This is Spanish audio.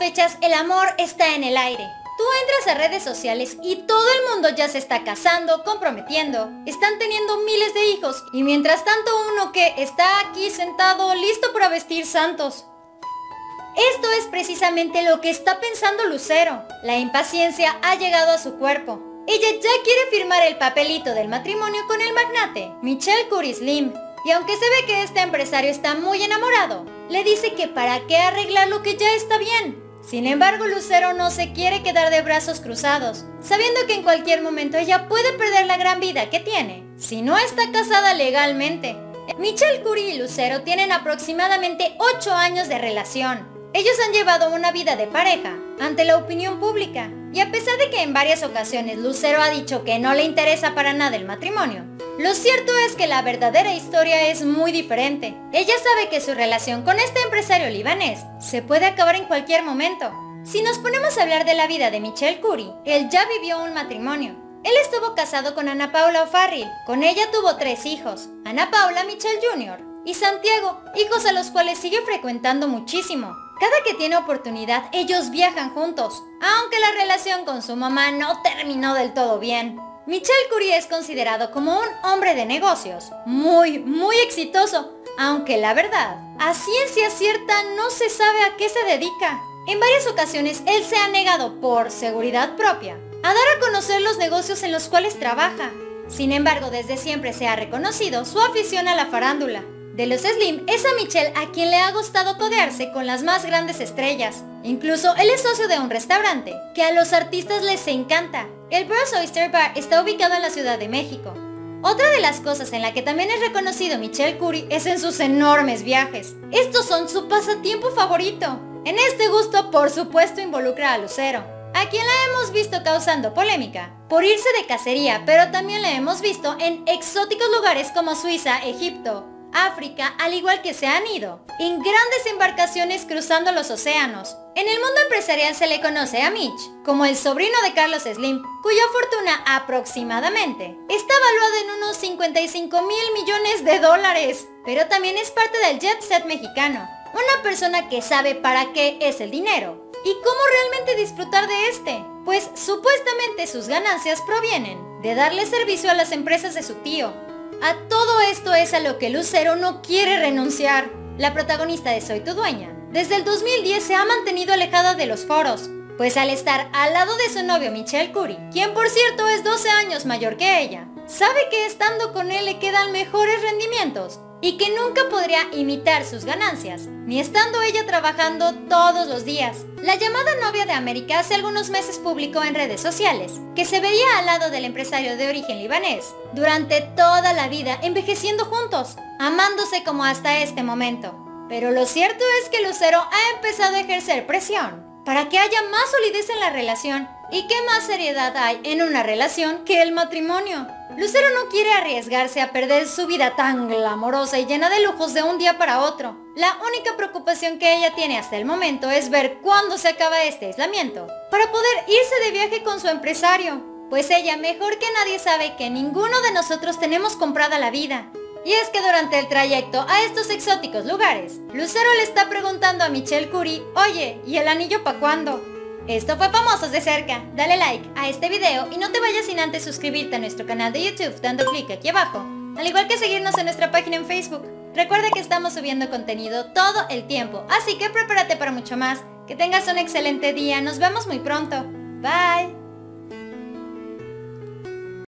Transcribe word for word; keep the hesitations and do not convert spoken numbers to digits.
fechas el amor está en el aire. Tú entras a redes sociales y todo el mundo ya se está casando, comprometiendo, están teniendo miles de hijos y mientras tanto uno que está aquí sentado listo para vestir santos. Esto es precisamente lo que está pensando Lucero. La impaciencia ha llegado a su cuerpo. Ella ya quiere firmar el papelito del matrimonio con el magnate, Michel Curry Slim. Y aunque se ve que este empresario está muy enamorado, le dice que para qué arreglar lo que ya está bien. Sin embargo, Lucero no se quiere quedar de brazos cruzados, sabiendo que en cualquier momento ella puede perder la gran vida que tiene, si no está casada legalmente. Michel Curry y Lucero tienen aproximadamente ocho años de relación. Ellos han llevado una vida de pareja ante la opinión pública, y a pesar de que en varias ocasiones Lucero ha dicho que no le interesa para nada el matrimonio, lo cierto es que la verdadera historia es muy diferente. Ella sabe que su relación con este empresario libanés se puede acabar en cualquier momento. Si nos ponemos a hablar de la vida de Michel Curry, él ya vivió un matrimonio. Él estuvo casado con Ana Paula O'Farrill, con ella tuvo tres hijos, Ana Paula, Michel junior y Santiago, hijos a los cuales sigue frecuentando muchísimo. Cada que tiene oportunidad, ellos viajan juntos, aunque la relación con su mamá no terminó del todo bien. Michel Curry es considerado como un hombre de negocios, muy, muy exitoso, aunque la verdad, a ciencia cierta no se sabe a qué se dedica. En varias ocasiones él se ha negado, por seguridad propia, a dar a conocer los negocios en los cuales trabaja. Sin embargo, desde siempre se ha reconocido su afición a la farándula. De los Slim es a Michel a quien le ha gustado codearse con las más grandes estrellas. Incluso él es socio de un restaurante que a los artistas les encanta. El Bros Oyster Bar está ubicado en la Ciudad de México. Otra de las cosas en la que también es reconocido Michel Curry es en sus enormes viajes. Estos son su pasatiempo favorito. En este gusto, por supuesto, involucra a Lucero, a quien la hemos visto causando polémica por irse de cacería, pero también la hemos visto en exóticos lugares como Suiza, Egipto, África, al igual que se han ido en grandes embarcaciones cruzando los océanos. En el mundo empresarial se le conoce a Mitch como el sobrino de Carlos Slim, cuya fortuna aproximadamente está valuada en unos cincuenta y cinco mil millones de dólares. Pero también es parte del jet set mexicano, una persona que sabe para qué es el dinero y cómo realmente disfrutar de este, pues supuestamente sus ganancias provienen de darle servicio a las empresas de su tío. A todo esto es a lo que Lucero no quiere renunciar. La protagonista de Soy tu dueña, desde el dos mil diez se ha mantenido alejada de los foros, pues al estar al lado de su novio Michel Curry, quien por cierto es doce años mayor que ella, sabe que estando con él le quedan mejores rendimientos y que nunca podría imitar sus ganancias, ni estando ella trabajando todos los días. La llamada novia de América hace algunos meses publicó en redes sociales que se veía al lado del empresario de origen libanés durante toda la vida, envejeciendo juntos, amándose como hasta este momento. Pero lo cierto es que Lucero ha empezado a ejercer presión para que haya más solidez en la relación. ¿Y qué más seriedad hay en una relación que el matrimonio? Lucero no quiere arriesgarse a perder su vida tan glamorosa y llena de lujos de un día para otro. La única preocupación que ella tiene hasta el momento es ver cuándo se acaba este aislamiento, para poder irse de viaje con su empresario. Pues ella mejor que nadie sabe que ninguno de nosotros tenemos comprada la vida. Y es que durante el trayecto a estos exóticos lugares, Lucero le está preguntando a Michel Curry, oye, ¿y el anillo pa' cuándo? Esto fue Famosos de Cerca. Dale like a este video y no te vayas sin antes suscribirte a nuestro canal de YouTube dando clic aquí abajo, al igual que seguirnos en nuestra página en Facebook. Recuerda que estamos subiendo contenido todo el tiempo, así que prepárate para mucho más. Que tengas un excelente día, nos vemos muy pronto. Bye.